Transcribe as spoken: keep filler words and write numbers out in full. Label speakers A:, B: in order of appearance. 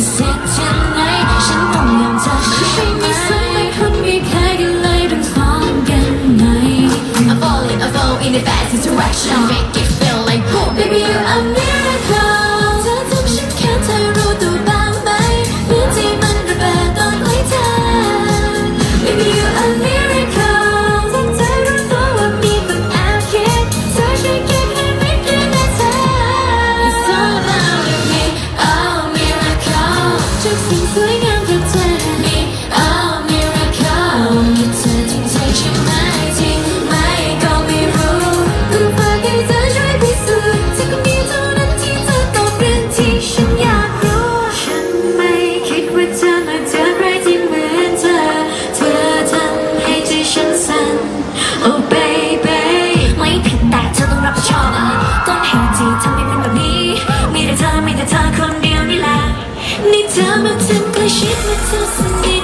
A: สิทธิ์ที่ไหนฉันต้องยอมเธอใช่ไหมไม่คุ้นไม่เคยกันเลยต้องฟ้องกันไหน I fall in I fall in the bad situation make it feel like boom baby you a miracle เธอทำฉันแค่เธอรู้ตัวบ้างไหมเมื่อที่มันระเบิดตอนใกล้เธอ baby you a miracle ถ้าเธอรู้ตัวว่ามีคนแอบคิดเธอช่วยเก็บให้ไม่เกินนาที It's all about me oh miracle ทุกสิ่งสวยงามกับเธอ me oh miracle แค่เธอจริงใจใช่ไหมจริงไหมก็ไม่รู้รู้ฝากให้เธอช่วยพิสูจน์เธอก็มีเท่านั้นที่เธอตอบเรื่องที่ฉันอยากรู้ฉันไม่คิดว่าเธอมาเจอใครที่เหมือนเธอเธอทำให้ใจฉันสั่น oh baby ไม่ผิดแต่เธอต้องรับผิดชอบต้นเหตุที่ทำให้เป็นแบบนี้มีแต่เธอมีแต่เธอคนเดียวนี่แหละนี่เธอมาทำใกล้ชิดมาเธอสนิท